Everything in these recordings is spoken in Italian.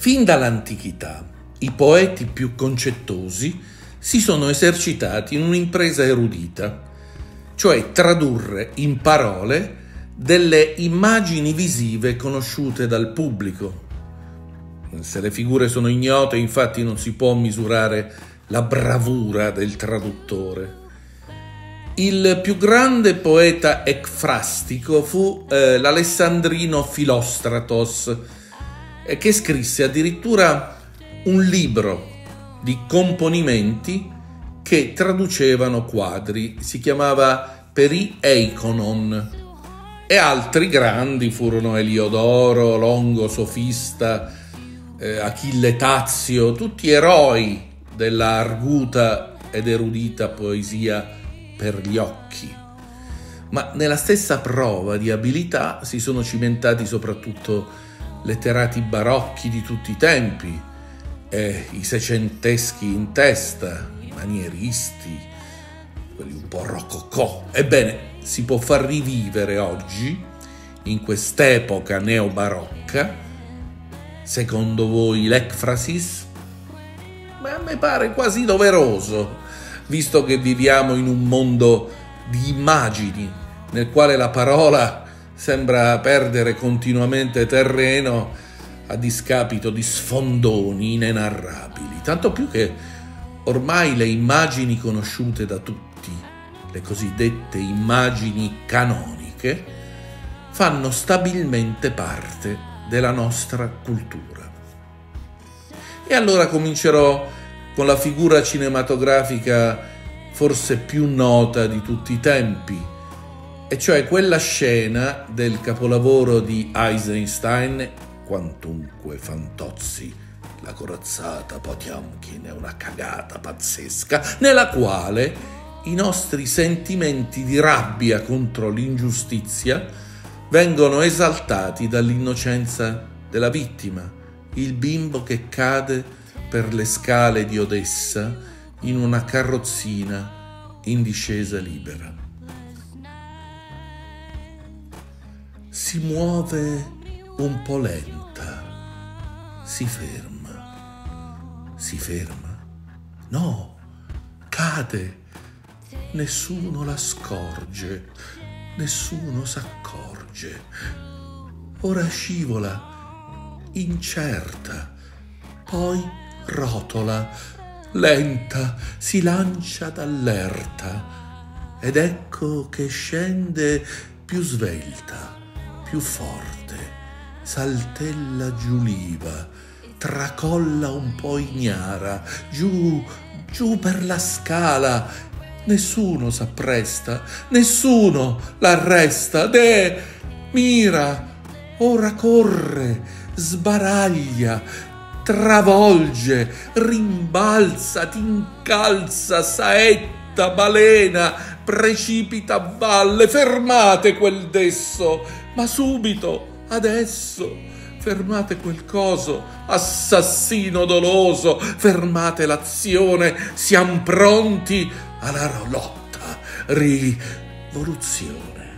Fin dall'antichità, i poeti più concettosi si sono esercitati in un'impresa erudita, cioè tradurre in parole delle immagini visive conosciute dal pubblico. Se le figure sono ignote, infatti, non si può misurare la bravura del traduttore. Il più grande poeta ecfrastico fu l'alessandrino Filostratos, che scrisse addirittura un libro di componimenti che traducevano quadri. Si chiamava Perieikonon. E altri grandi furono Eliodoro, Longo Sofista, Achille Tazio, tutti eroi della arguta ed erudita poesia per gli occhi. Ma nella stessa prova di abilità si sono cimentati soprattutto letterati barocchi di tutti i tempi, i secenteschi in testa, i manieristi, quelli un po' rococò. Ebbene, si può far rivivere oggi, in quest'epoca neobarocca, secondo voi l'ecfrasis? Ma a me pare quasi doveroso, visto che viviamo in un mondo di immagini, nel quale la parola sembra perdere continuamente terreno a discapito di sfondoni inenarrabili, tanto più che ormai le immagini conosciute da tutti, le cosiddette immagini canoniche, fanno stabilmente parte della nostra cultura. E allora comincerò con la figura cinematografica forse più nota di tutti i tempi, e cioè quella scena del capolavoro di Eisenstein, Quantunque Fantozzi, la corazzata Potiomkin è una cagata pazzesca, nella quale i nostri sentimenti di rabbia contro l'ingiustizia vengono esaltati dall'innocenza della vittima, il bimbo che cade per le scale di Odessa in una carrozzina in discesa libera. Si muove un po' lenta, si ferma, no, cade, nessuno la scorge, nessuno s'accorge, ora scivola, incerta, poi rotola, lenta, si lancia d'allerta, ed ecco che scende più svelta, più forte, saltella giù l'Iva, tracolla un po' ignara, giù per la scala. Nessuno s'appresta, nessuno l'arresta. Mira, ora corre, sbaraglia, travolge, rimbalza, t'incalza, saetta, balena, precipita a valle. Fermate quel desso, ma subito, adesso, fermate quel coso, assassino doloso, fermate l'azione, siamo pronti alla lotta, rivoluzione.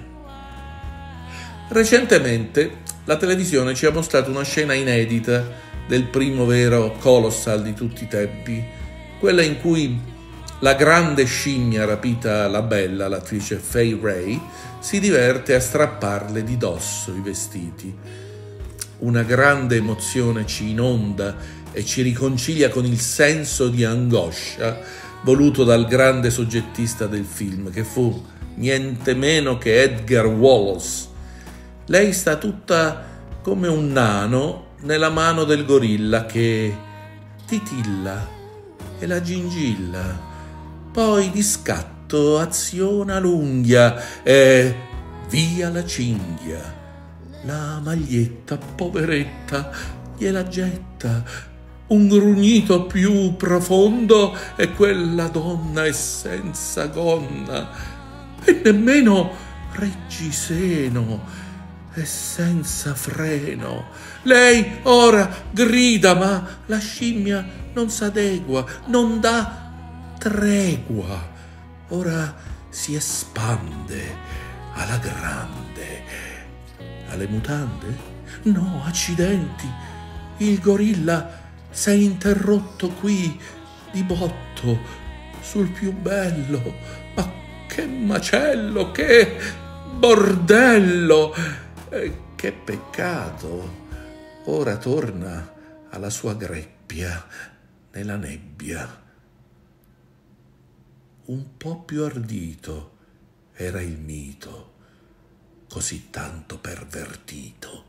Recentemente la televisione ci ha mostrato una scena inedita del primo vero colossal di tutti i tempi, quella in cui la grande scimmia rapita la bella, l'attrice Fay Wray, si diverte a strapparle di dosso i vestiti. Una grande emozione ci inonda e ci riconcilia con il senso di angoscia voluto dal grande soggettista del film, che fu niente meno che Edgar Wallace. Lei sta tutta come un nano nella mano del gorilla che titilla e la gingilla. Poi di scatto aziona l'unghia e via la cinghia. La maglietta, poveretta, gliela getta. Un grugnito più profondo e quella donna è senza gonna. E nemmeno reggiseno, è senza freno. Lei ora grida, ma la scimmia non s'adegua, non dà tregua. Ora si espande alla grande. Alle mutande? No, accidenti. il gorilla s'è interrotto qui di botto sul più bello. Ma che macello, che bordello! Che peccato! Ora torna alla sua greppia nella nebbia. Un po' più ardito era il mito, così tanto pervertito.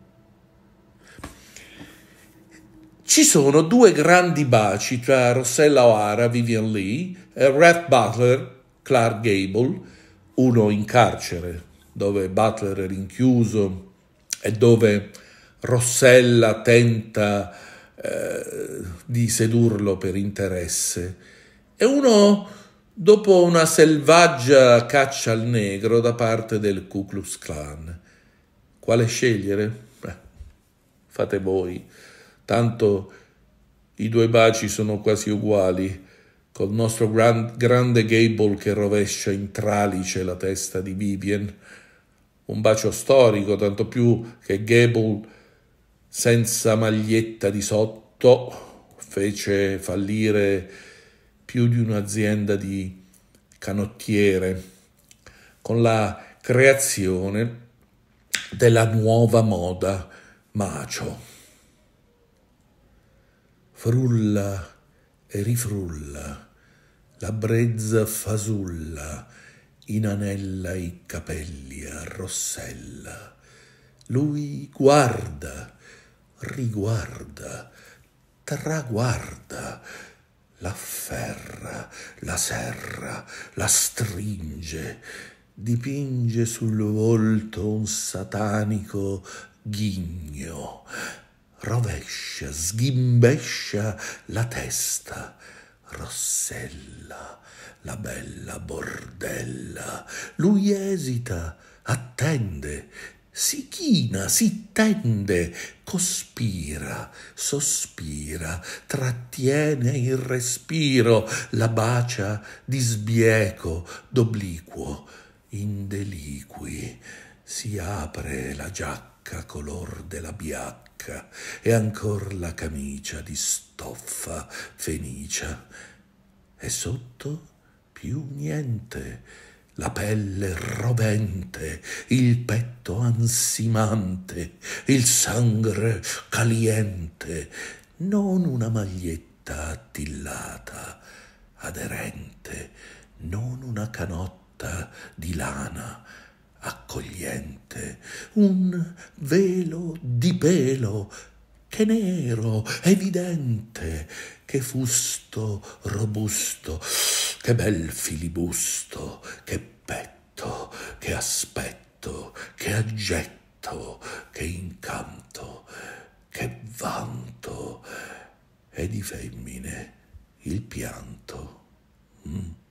Ci sono due grandi baci tra Rossella O'Hara, Vivien Leigh, e Rhett Butler, Clark Gable, uno in carcere, dove Butler è rinchiuso e dove Rossella tenta di sedurlo per interesse, e uno dopo una selvaggia caccia al negro da parte del Ku Klux Klan. Quale scegliere? Fate voi. Tanto i due baci sono quasi uguali, col nostro grande Gable che rovescia in tralice la testa di Vivien. Un bacio storico, tanto più che Gable, senza maglietta di sotto, fece fallire più di un'azienda di canottiere con la creazione della nuova moda macho. Frulla e rifrulla, la brezza fasulla, inanella i capelli a Rossella. Lui guarda, riguarda, traguarda, l'afferra, la serra, la stringe, dipinge sul volto un satanico ghigno, rovescia, sghimbescia la testa. Rossella, la bella bordella. Lui esita, attende, si china, si tende, cospira, sospira, trattiene il respiro, la bacia di sbieco, d'obliquo, in deliqui. Si apre la giacca color della biacca e ancor la camicia di stoffa fenicia. E sotto più niente, la pelle rovente, il petto ansimante, il sangue caliente, non una maglietta attillata, aderente, non una canotta di lana accogliente, un velo di pelo, che nero, evidente, che fusto robusto, che bel filibusto, che petto, che aspetto, che aggetto, che incanto, che vanto, e di femmine il pianto.